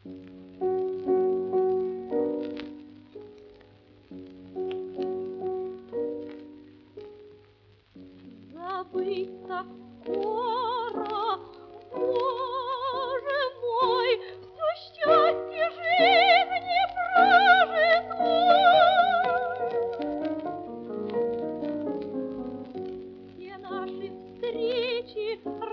Забыть так скоро, Боже мой, все счастье жизни прожитой. Все наши встречи,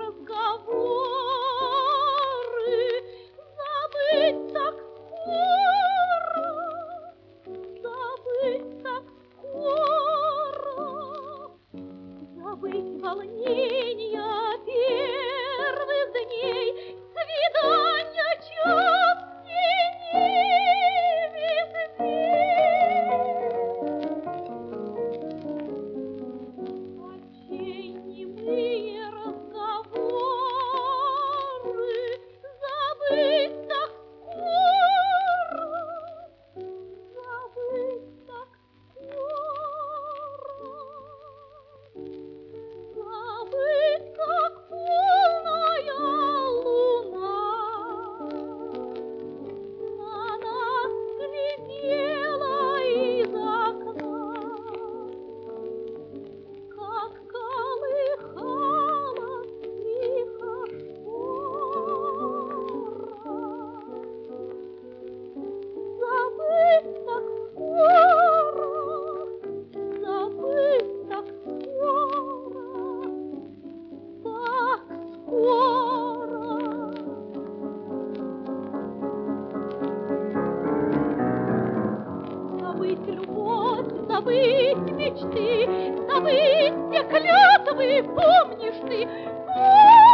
разговоры забыть так скоро, забыть так скоро. Забыть волнения первых дней, свидания час теней очей немые разговоры забыть так скоро, забыть так скоро. Забыть, как полная луна на нас глядела из окна, как колыхалась тихо шора. Забыть так скоро, забыть так скоро, так скоро. Забыть любовь, забыть мечты, забыть все клятвы, помнишь ты?